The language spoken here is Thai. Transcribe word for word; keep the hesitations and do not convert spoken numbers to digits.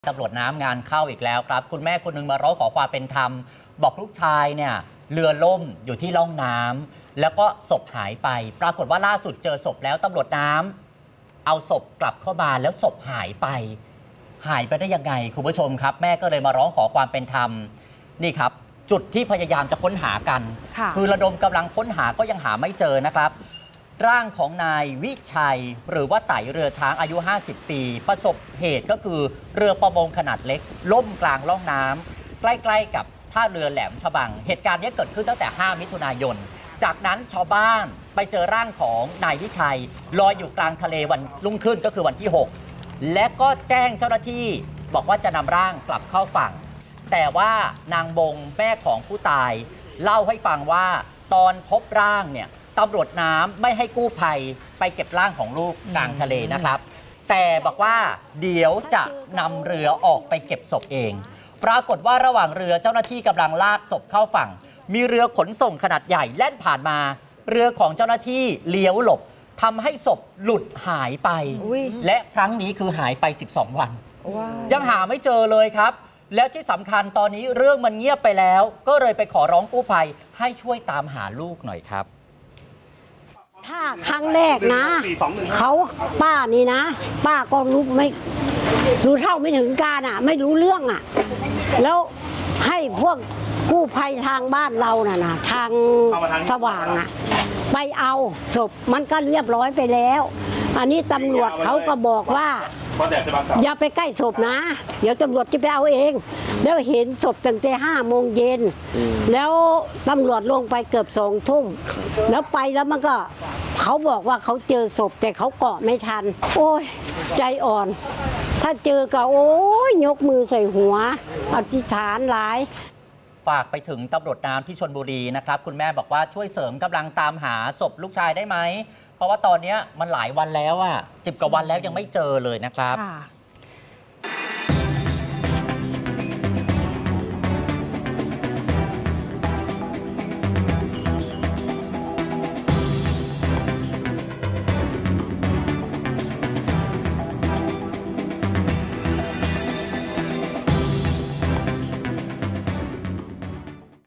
ตำรวจน้ำงานเข้าอีกแล้วครับคุณแม่คนนึงมาร้องขอความเป็นธรรมบอกลูกชายเนี่ยเรือล่มอยู่ที่ร่องน้ำแล้วก็ศพหายไปปรากฏว่าล่าสุดเจอศพแล้วตำรวจน้ำเอาศพกลับเข้ามาแล้วศพหายไปหายไปได้ยังไงคุณผู้ชมครับแม่ก็เลยมาร้องขอความเป็นธรรมนี่ครับจุดที่พยายามจะค้นหากันคือระดมกำลังค้นหาก็ยังหาไม่เจอนะครับร่างของนายวิชัยหรือว่าไต่เรือช้างอายุห้าสิบปีประสบเหตุก็คือเรือประมงขนาดเล็กล่มกลางร่องน้ำใกล้ๆกับท่าเรือแหลมฉบังเหตุการณ์นี้เกิดขึ้นตั้งแต่ห้ามิถุนายนจากนั้นชาวบ้านไปเจอร่างของนายวิชัยลอยอยู่กลางทะเลวันรุ่งขึ้นก็คือวันที่หกและก็แจ้งเจ้าหน้าที่บอกว่าจะนำร่างกลับเข้าฝั่งแต่ว่านางบงแม่ของผู้ตายเล่าให้ฟังว่าตอนพบร่างเนี่ยตำรวจน้ำไม่ให้กู้ภัยไปเก็บร่างของลูกกลางทะเลนะครับแต่บอกว่าเดี๋ยวจะนำเรือออกไปเก็บศพเองปรากฏว่าระหว่างเรือเจ้าหน้าที่กำลังลากศพเข้าฝั่งมีเรือขนส่งขนาดใหญ่แล่นผ่านมาเรือของเจ้าหน้าที่เลี้ยวหลบทำให้ศพหลุดหายไปและครั้งนี้คือหายไปสิบสองวันยังหาไม่เจอเลยครับแล้วที่สำคัญตอนนี้เรื่องมันเงียบไปแล้วก็เลยไปขอร้องกู้ภัยให้ช่วยตามหาลูกหน่อยครับถ้าครั้งแรกนะเขาป้านี่นะป้าก็รู้ไม่รู้เท่าไม่ถึงการอ่ะไม่รู้เรื่องอ่ะแล้วให้พวกกู้ภัยทางบ้านเราน่ะนะทางสว่างอ่ะไปเอาศพมันก็เรียบร้อยไปแล้วอันนี้ตำรวจเขาก็บอกว่าอย่าไปใกล้ศพนะเดี๋ยวตำรวจจะไปเอาเองแล้วเห็นศพตั้งแต่ห้าโมงเย็นแล้วตำรวจลงไปเกือบสองทุ่มแล้วไปแล้วมันก็เขาบอกว่าเขาเจอศพแต่เขาเกาะไม่ทันโอ้ยใจอ่อนถ้าเจอก็โอ้ยยกมือใส่หัวอธิษฐานหลายฝากไปถึงตำรวจน้ำที่ชลบุรีนะครับคุณแม่บอกว่าช่วยเสริมกำลังตามหาศพลูกชายได้ไหมเพราะว่าตอนนี้มันหลายวันแล้วอ่ะสิบกว่าวันแล้วยังไม่เจอเลยนะครับ